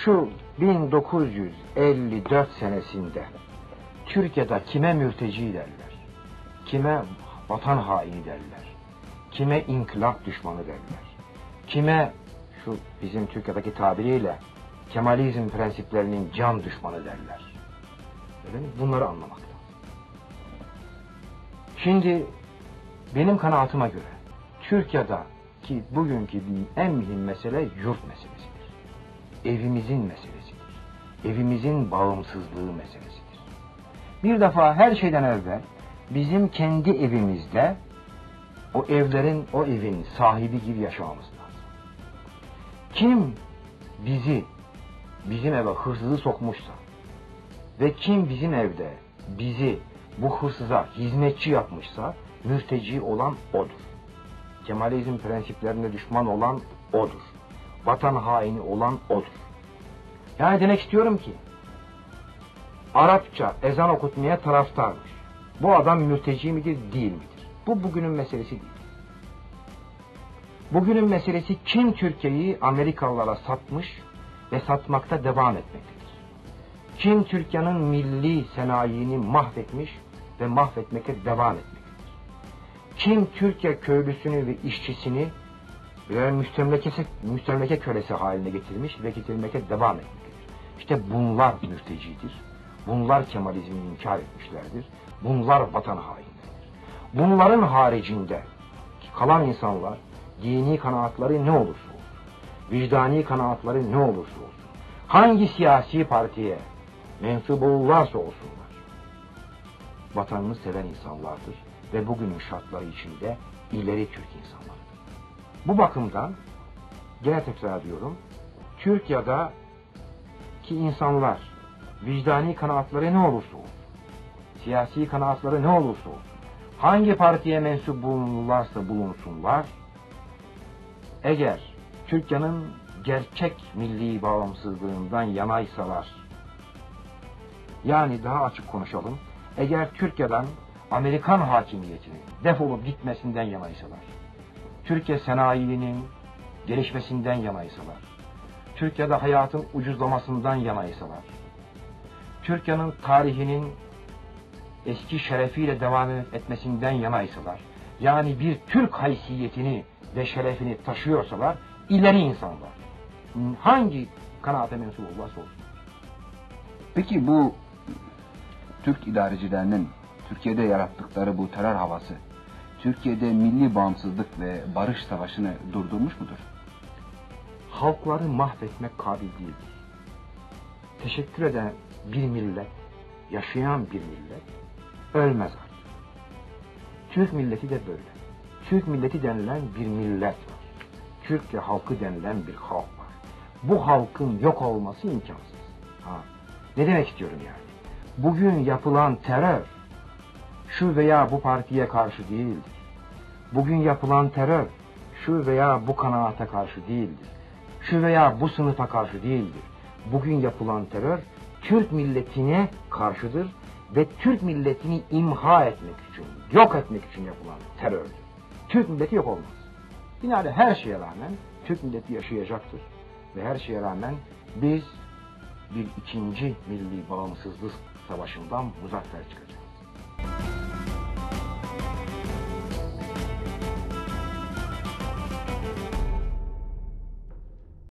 şu 1954 senesinde Türkiye'de kime mürteci derler, kime vatan haini derler, kime inkılap düşmanı derler, kime şu bizim Türkiye'deki tabiriyle Kemalizm prensiplerinin can düşmanı derler. Bunları anlamak lazım. Şimdi benim kanaatime göre Türkiye'deki bugünkü en mühim mesele yurt meselesidir. Evimizin meselesidir. Evimizin bağımsızlığı meselesidir. Bir defa her şeyden evvel bizim kendi evimizde o evin sahibi gibi yaşamamız lazım. Kim bizim eve hırsızı sokmuşsa ve kim bizim evde bizi bu hırsıza hizmetçi yapmışsa mürteci olan odur. Kemalizm prensiplerine düşman olan odur. Vatan haini olan odur. Yani demek istiyorum ki Arapça ezan okutmaya taraftarmış. Bu adam mürteci midir, değil midir? Bu bugünün meselesi değil. Bugünün meselesi kim Türkiye'yi Amerikalılara satmış ve satmakta devam etmektedir. Kim Türkiye'nin milli sanayini mahvetmiş ve mahvetmekte devam etmektedir. Kim Türkiye köylüsünü ve işçisini birer müstemleke kölesi haline getirmiş ve getirmekte devam etmektedir. İşte bunlar mürtecidir. Bunlar Kemalizmi inkar etmişlerdir. Bunlar vatan hainleridir. Bunların haricinde kalan insanlar dini kanaatları ne olursa olsun, vicdani kanaatları ne olursa olsun, hangi siyasi partiye mensup olurlarsa olsunlar, vatanını seven insanlardır ve bugünün şartları içinde ileri Türk insanlarıdır. Bu bakımdan gene tekrar ediyorum, Türkiye'deki insanlar vicdani kanaatları ne olursa olsun, siyasi kanaatları ne olursa olsun, hangi partiye mensup bulunurlarsa bulunsunlar, eğer Türkiye'nin gerçek milli bağımsızlığından yanaysalar, yani daha açık konuşalım, eğer Türkiye'den Amerikan hakimiyetinin defolup gitmesinden yanaysalar, Türkiye sanayinin gelişmesinden yanaysalar, Türkiye'de hayatın ucuzlamasından yanaysalar, Türkiye'nin tarihinin eski şerefiyle devam etmesinden yanaysalar, yani bir Türk haysiyetini ve şerefini taşıyorsalar, ileri insanlar. Hangi kanaate mensup olursa olsun. Peki bu Türk idarecilerinin Türkiye'de yarattıkları bu terör havası, Türkiye'de milli bağımsızlık ve barış savaşını durdurmuş mudur? Halkları mahvetmek kabil değildir. Teşekkür eden bir millet, yaşayan bir millet ölmez artık. Türk milleti de böyle. Türk milleti denilen bir millet var. Türkiye halkı denilen bir halk var. Bu halkın yok olması imkansız. Ne demek istiyorum yani? Bugün yapılan terör şu veya bu partiye karşı değildir. Bugün yapılan terör şu veya bu kanaate karşı değildir. Şu veya bu sınıfa karşı değildir. Bugün yapılan terör Türk milletine karşıdır ve Türk milletini imha etmek için, yok etmek için yapılan terördür. Türk milleti yok olmaz. Binaenaleyh her şeye rağmen Türk milleti yaşayacaktır ve her şeye rağmen biz bir ikinci milli bağımsızlık savaşından muzaffer çıkacağız.